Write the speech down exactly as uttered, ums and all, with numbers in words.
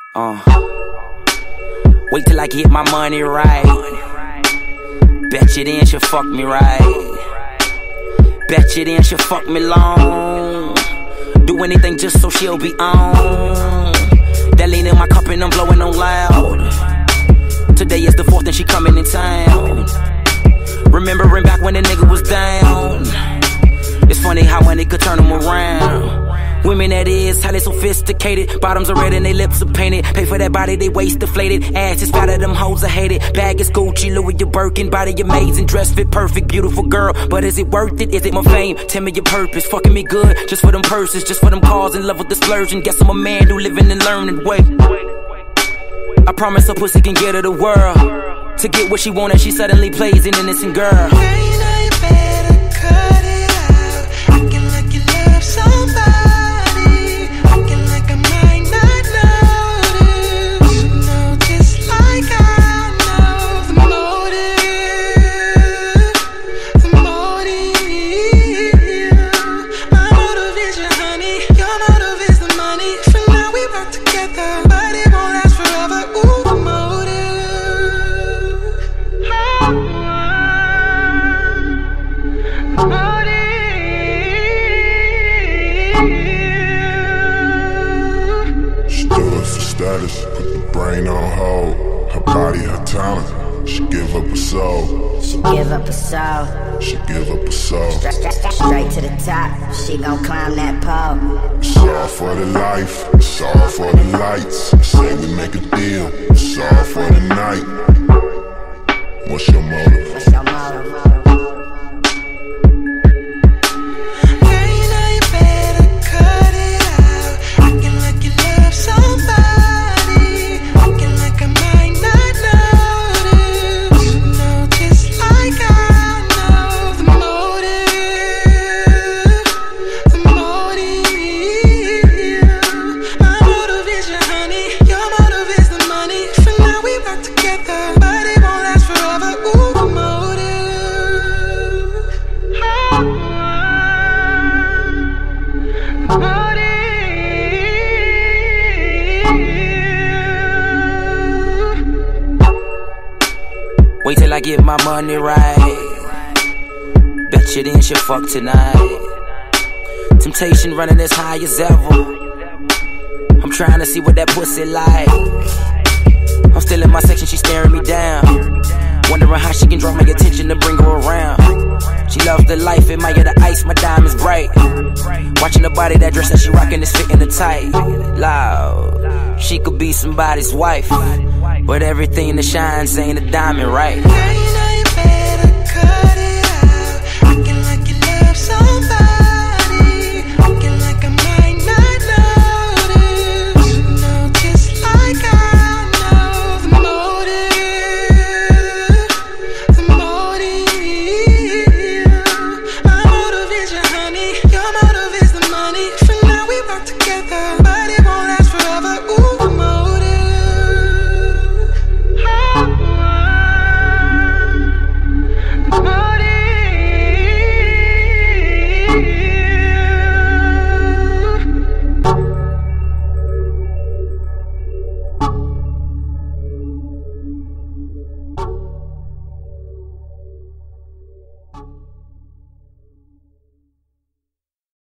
Uh, wait till I get my money right. Bet you then she'll fuck me right. Bet you then she'll fuck me long. Do anything just so she'll be on. That lean in my cup and I'm blowing on loud. Today is the fourth and she coming in town. Remembering back when the nigga was down. It's funny how money could turn them around. Women that is, how they sophisticated. Bottoms are red and they lips are painted. Pay for that body, they waist deflated. Ass is fatter, them hoes are hated. Bag is Gucci, Louis, your Birkin. Body amazing, dress fit perfect, beautiful girl. But is it worth it? Is it my fame? Tell me your purpose. Fucking me good, just for them purses. Just for them cars, in love with the splurging. Guess I'm a man who living and learning. Wait, I promise her pussy can get her the world. To get what she want and she suddenly plays an innocent girl. Status, put the brain on hold. Her body, her talent, she give up her soul. She give up her soul. She give up her soul. Straight, straight, straight to the top, she gon' climb that pole. It's all for the life, it's all for the lights. Say we make a deal, it's all for the night. What's your motive? What's your motive? Wait till I get my money right. Bet you then she'll fuck tonight. Temptation running as high as ever. I'm trying to see what that pussy like. I'm still in my section, she staring me down. Wondering how she can draw my attention to bring her around. She loves the life, admire the ice, my diamond's bright. Watching the body, that dress that she rockin' is fitting her tight. Loud, she could be somebody's wife, but everything that shines ain't a diamond, right?